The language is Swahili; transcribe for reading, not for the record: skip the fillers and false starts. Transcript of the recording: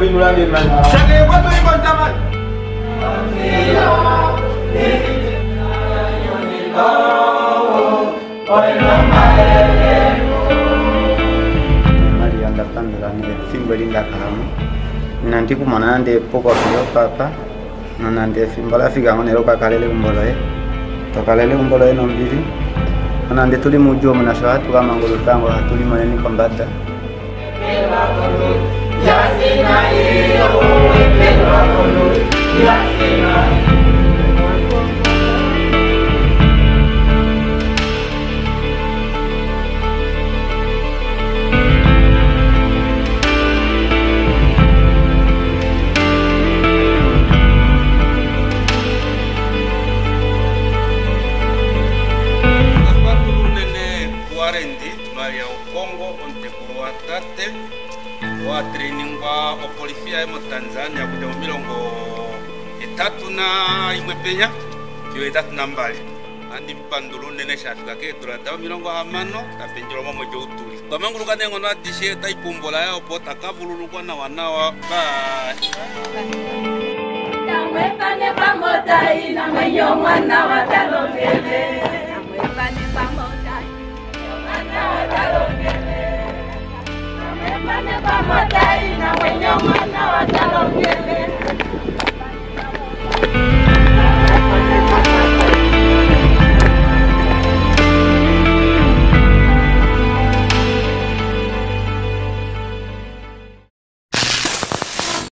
binulande man. Chage kwa to ikonta man. Mali anda pandula ni fimbali ndakalamu. Nanti kumana nande poko kilo papa. Nande fimbala figa ngone roka kalele kumboloe. To kalele kumboloe nombiri. Nande tuli mujo mnashwa tu kama ngolo tango tuli maneni kombata. Yasina iyo epelwa kono yasina. Haukongo onte kuruatate wa training wa opolisia emo Tanzania kuja milongo 3 na imwe penya kiwe 3 na mbali andi mpandulu nene shafika ke turata milongo hamano tapenjero momo joutuli kwa mangulu kanengo na dishe taipumbola yao pota kavululu kwa na wanawa ba Tamwe pane pamota ina mwenyo mwana wa talongele